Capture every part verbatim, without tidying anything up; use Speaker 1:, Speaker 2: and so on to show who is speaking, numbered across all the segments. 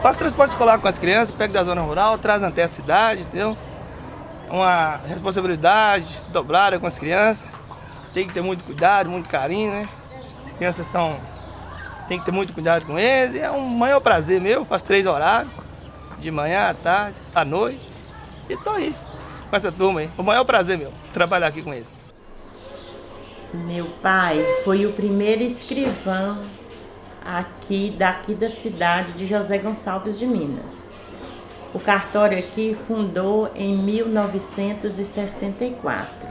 Speaker 1: Faço transporte escolar com as crianças, pego da zona rural, traz até a cidade, entendeu? Uma responsabilidade dobrada com as crianças. Tem que ter muito cuidado, muito carinho, né? As crianças são... Tem que ter muito cuidado com eles. E é um maior prazer meu, faço três horários. De manhã, à tarde, à noite. E tô aí, com essa turma aí. O maior prazer meu, trabalhar aqui com eles.
Speaker 2: Meu pai foi o primeiro escrivão aqui, daqui da cidade de José Gonçalves de Minas. O cartório aqui fundou em mil novecentos e sessenta e quatro.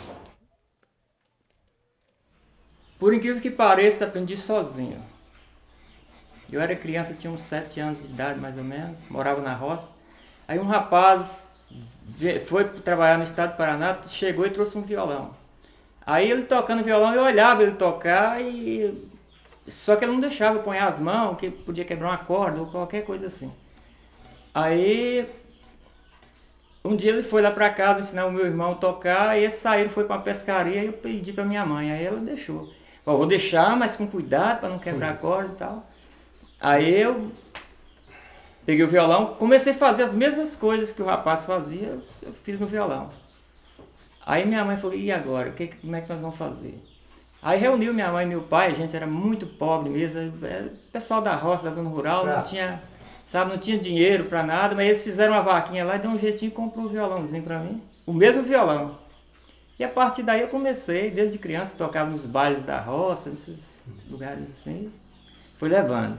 Speaker 3: Por incrível que pareça, aprendi sozinho. Eu era criança, tinha uns sete anos de idade, mais ou menos, morava na roça. Aí um rapaz foi trabalhar no estado do Paraná, chegou e trouxe um violão. Aí ele tocando violão, eu olhava ele tocar, e só que ele não deixava eu pôr as mãos, que podia quebrar uma corda ou qualquer coisa assim. Aí um dia ele foi lá para casa ensinar o meu irmão a tocar, e eles saíram, foi para uma pescaria, e eu pedi para minha mãe, aí ela deixou. Bom, vou deixar, mas com cuidado para não quebrar a corda e tal. Aí eu peguei o violão, comecei a fazer as mesmas coisas que o rapaz fazia, eu fiz no violão. Aí minha mãe falou, e agora? Que, como é que nós vamos fazer? Aí reuniu minha mãe e meu pai, a gente era muito pobre mesmo, pessoal da roça, da zona rural, não tinha, sabe, não tinha dinheiro para nada, mas eles fizeram uma vaquinha lá e deu um jeitinho e comprou um violãozinho para mim, o mesmo violão. E a partir daí eu comecei, desde criança, tocava nos bailes da roça, nesses lugares assim, fui levando.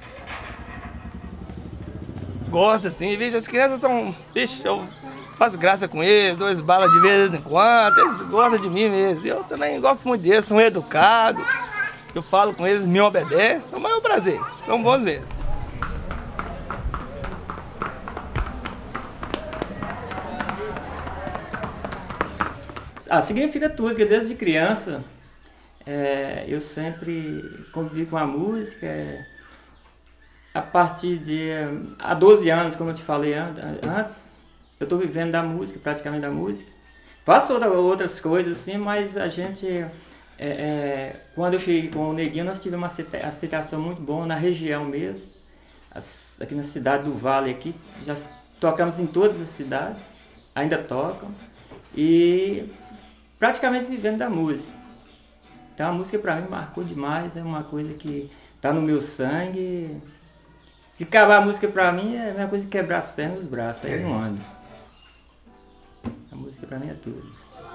Speaker 1: Gosto assim, vixe, as crianças são, vixe, eu faço graça com eles, dou balas de vez em quando, eles gostam de mim mesmo. Eu também gosto muito deles, são educados, eu falo com eles, me obedecem, é o maior prazer, são bons mesmo.
Speaker 3: Ah, significa tudo, porque desde criança é, eu sempre convivi com a música. É, a partir de há doze anos, como eu te falei antes, eu estou vivendo da música, praticamente da música. Faço outra, outras coisas assim, mas a gente, é, é, quando eu cheguei com o Neguinho, nós tivemos uma aceitação muito boa na região mesmo, as, aqui na cidade do Vale, aqui, já tocamos em todas as cidades, ainda tocam, e praticamente vivendo da música. Então a música para mim marcou demais, é uma coisa que está no meu sangue. Se acabar a música pra mim, é a mesma coisa que quebrar as pernas e os braços, aí eu não ando. A música pra mim é tudo.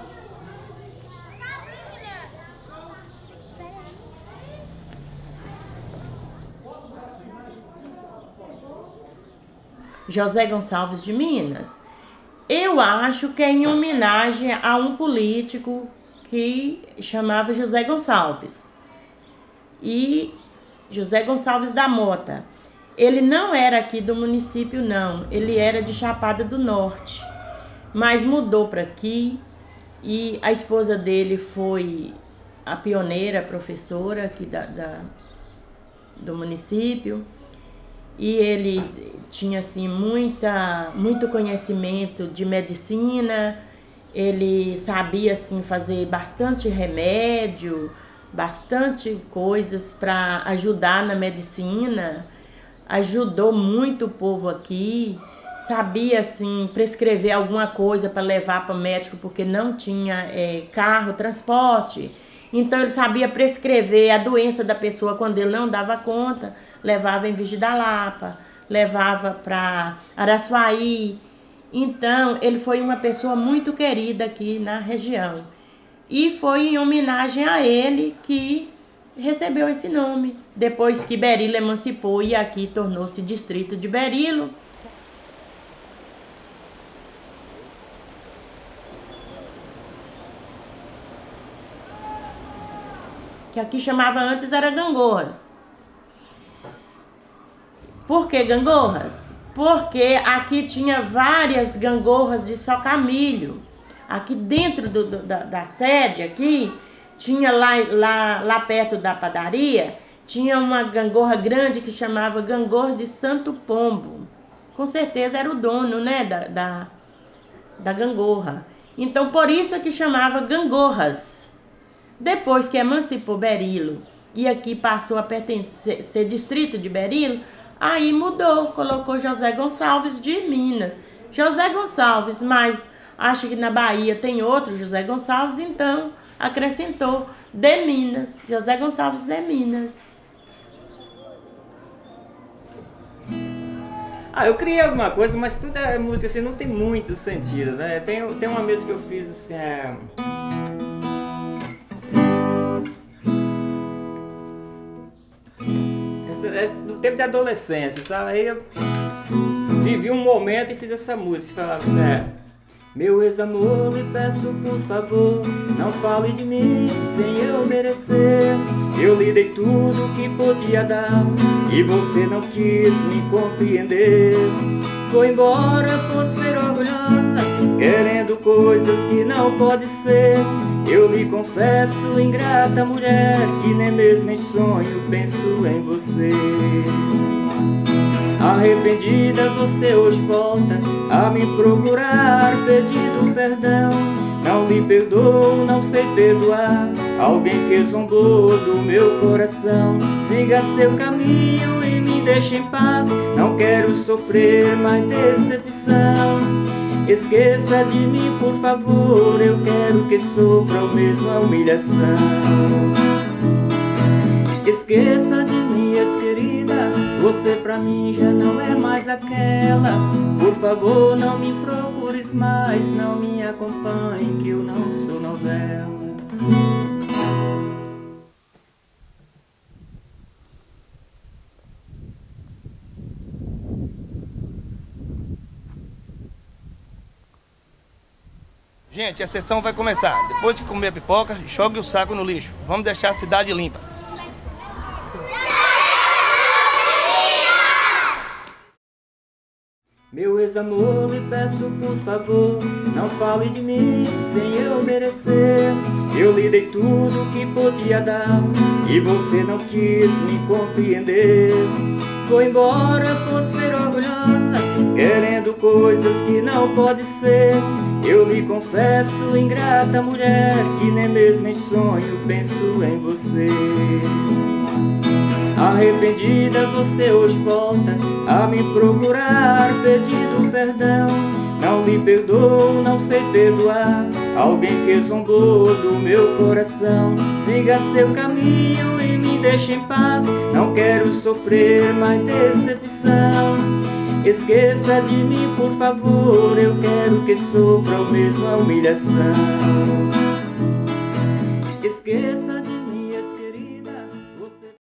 Speaker 2: José Gonçalves de Minas, eu acho que é em homenagem a um político que chamava José Gonçalves. E José Gonçalves da Mota. Ele não era aqui do município, não. Ele era de Chapada do Norte. Mas mudou para aqui. E a esposa dele foi a pioneira, a professora aqui da, da, do município. E ele tinha, assim, muita, muito conhecimento de medicina. Ele sabia, assim, fazer bastante remédio, bastante coisas para ajudar na medicina. Ajudou muito o povo aqui, sabia assim prescrever alguma coisa para levar para o médico porque não tinha é, carro, transporte. Então ele sabia prescrever a doença da pessoa quando ele não dava conta, levava em Virgem da Lapa, levava para Araçuaí. Então ele foi uma pessoa muito querida aqui na região. E foi em homenagem a ele que recebeu esse nome, depois que Berilo emancipou e aqui tornou-se distrito de Berilo. Que aqui chamava antes era Gangorras. Por que Gangorras? Porque aqui tinha várias gangorras de socamilho. Aqui dentro do, do, da, da sede, aqui, tinha lá, lá, lá perto da padaria, tinha uma gangorra grande que chamava Gangorra de Santo Pombo. Com certeza era o dono, né, da, da, da gangorra. Então, por isso é que chamava Gangorras. Depois que emancipou Berilo e aqui passou a pertencer, ser distrito de Berilo, Aí mudou, colocou José Gonçalves de Minas. José Gonçalves, mas acho que na Bahia tem outro José Gonçalves, então acrescentou de Minas, José Gonçalves de Minas.
Speaker 3: Ah, eu criei alguma coisa, mas tudo é música, assim, não tem muito sentido, né? Tem, tem uma vez que eu fiz, assim, é... Essa, essa, no tempo de adolescência, sabe? Aí eu vivi um momento e fiz essa música, falava assim, é... Meu ex-amor, lhe peço por favor, não fale de mim sem eu merecer. Eu lhe dei tudo que podia dar e você não quis me compreender. Foi embora por ser orgulhosa, querendo coisas que não pode ser. Eu lhe confesso, ingrata mulher, que nem mesmo em sonho penso em você. Arrependida você hoje volta a me procurar pedindo perdão. Não lhe perdoo, não sei perdoar alguém que zombou do meu coração. Siga seu caminho e me deixe em paz, não quero sofrer mais decepção. Esqueça de mim por favor, eu quero que sofra a mesma humilhação. Esqueça de mim, ex-querida, você pra mim já não é mais aquela. Por favor, não me procures mais, não me acompanhe, que eu não sou novela.
Speaker 1: Gente, a sessão vai começar. Depois de comer a pipoca, jogue o saco no lixo. Vamos deixar a cidade limpa.
Speaker 3: Meu ex-amor, lhe peço por favor, não fale de mim sem eu merecer. Eu lhe dei tudo que podia dar e você não quis me compreender. Foi embora por ser orgulhosa, querendo coisas que não pode ser. Eu lhe confesso, ingrata mulher, que nem mesmo em sonho penso em você. Arrependida você hoje volta a me procurar pedindo perdão. Não lhe perdoo, não sei perdoar alguém que zombou do meu coração. Siga seu caminho e me deixe em paz, não quero sofrer mais decepção. Esqueça de mim por favor, eu quero que sofra a mesma humilhação. Esqueça de